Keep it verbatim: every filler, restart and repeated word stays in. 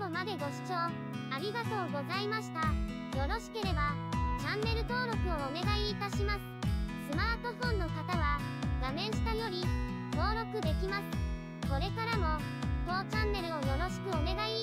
後までご視聴ありがとうございました。よろしければチャンネル登録をお願いいたします。スマートフォンの方は画面下より登録できます。これからも当チャンネルをよろしくお願い